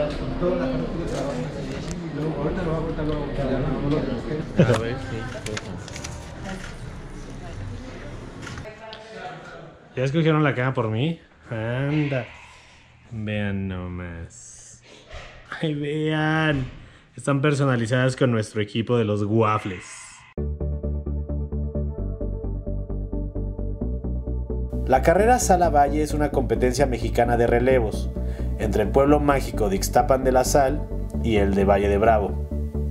toda la gente que trabaja y luego ahorita lo va a cortar luego, ya no lo que. A ver, sí. ¿Ya escogieron la cama por mí? Anda. Vean nomás. Ay, vean. Están personalizadas con nuestro equipo de los waffles. La carrera Sala Valle es una competencia mexicana de relevos entre el pueblo mágico de Ixtapan de la Sal y el de Valle de Bravo.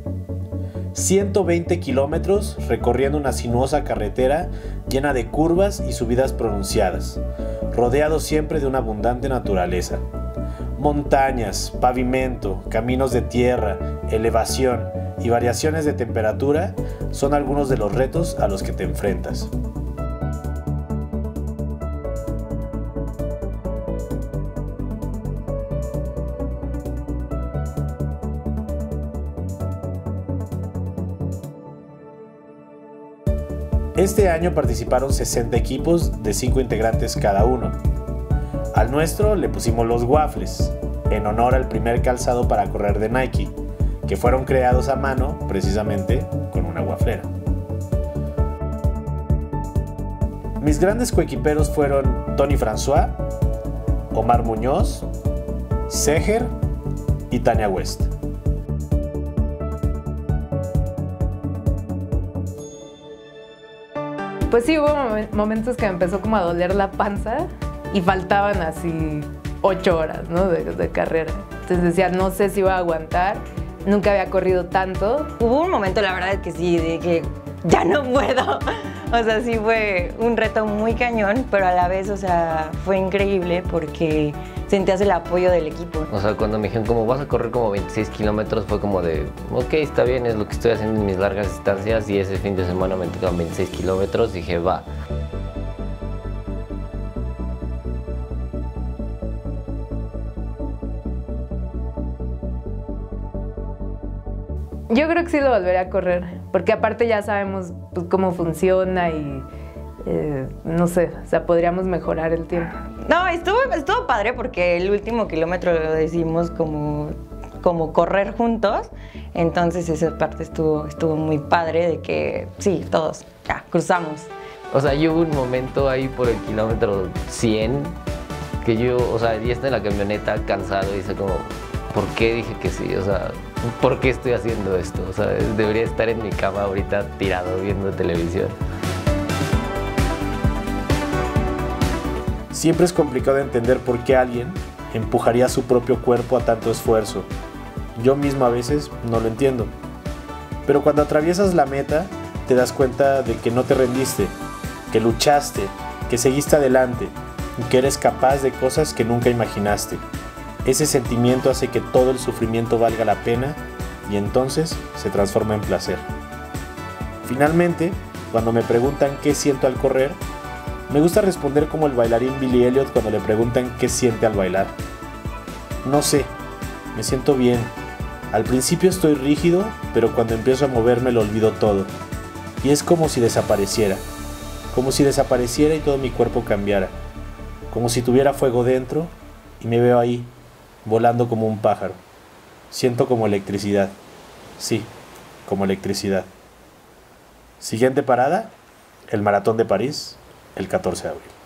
120 kilómetros recorriendo una sinuosa carretera llena de curvas y subidas pronunciadas, rodeado siempre de una abundante naturaleza. Montañas, pavimento, caminos de tierra, elevación y variaciones de temperatura son algunos de los retos a los que te enfrentas. Este año participaron 60 equipos de 5 integrantes cada uno. Al nuestro le pusimos los waffles, en honor al primer calzado para correr de Nike, que fueron creados a mano precisamente con una waflera. Mis grandes coequiperos fueron Tony François, Omar Muñoz, Seger y Tania West. Pues sí, hubo momentos que me empezó como a doler la panza y faltaban así 8 horas, ¿no? de carrera. Entonces decía, no sé si iba a aguantar, nunca había corrido tanto. Hubo un momento, la verdad, que sí, de que ya no puedo. O sea, sí fue un reto muy cañón, pero a la vez, o sea, fue increíble porque sentías el apoyo del equipo. O sea, cuando me dijeron como vas a correr como 26 kilómetros, fue como de, ok, está bien, es lo que estoy haciendo en mis largas distancias y ese fin de semana me tocan 26 kilómetros, dije, va. Yo creo que sí lo volveré a correr, porque aparte ya sabemos pues, cómo funciona y no sé, o sea, podríamos mejorar el tiempo. No, estuvo padre porque el último kilómetro lo decidimos como correr juntos, entonces esa parte estuvo muy padre de que sí, todos ya cruzamos. O sea, yo hubo un momento ahí por el kilómetro 100 que yo, o sea, ya está en la camioneta cansado y dice como, ¿por qué dije que sí? O sea, ¿por qué estoy haciendo esto? O sea, debería estar en mi cama ahorita tirado viendo televisión. Siempre es complicado entender por qué alguien empujaría su propio cuerpo a tanto esfuerzo. Yo mismo a veces no lo entiendo. Pero cuando atraviesas la meta, te das cuenta de que no te rendiste, que luchaste, que seguiste adelante y que eres capaz de cosas que nunca imaginaste. Ese sentimiento hace que todo el sufrimiento valga la pena y entonces se transforma en placer. Finalmente, cuando me preguntan qué siento al correr, me gusta responder como el bailarín Billy Elliot cuando le preguntan qué siente al bailar. No sé, me siento bien. Al principio estoy rígido, pero cuando empiezo a moverme lo olvido todo. Y es como si desapareciera. Como si desapareciera y todo mi cuerpo cambiara. Como si tuviera fuego dentro y me veo ahí, volando como un pájaro. Siento como electricidad. Sí, como electricidad. Siguiente parada, el Maratón de París, el 14 de abril.